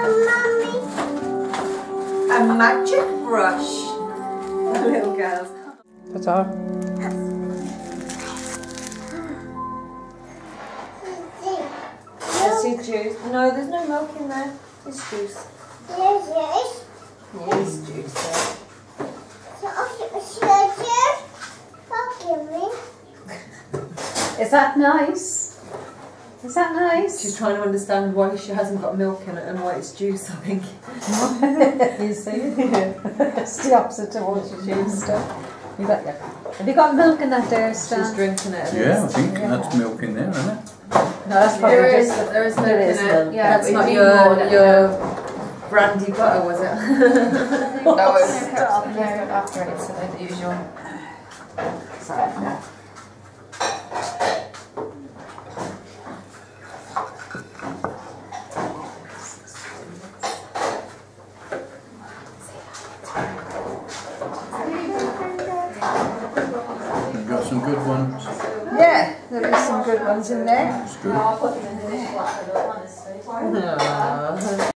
Mummy. A magic brush. The little girls. Ta-ta. I see juice. No, there's no milk in there. It's juice. Yes. Yes, juice there. Is that nice? Is that nice? She's trying to understand why she hasn't got milk in it and why it's juice, I think. You see? It's the opposite to what she's used to. You got have you got milk in that there, Stan? She's drinking it. Yeah, I think that's milk in there, isn't it? No, that's probably There is just... milk in there is it. milk. Yeah, That's but not your brandy butter, was it? No, it's after it, so the usual. Sorry. You've got some good ones. Yeah, there is some good ones in there. That's good. Aww.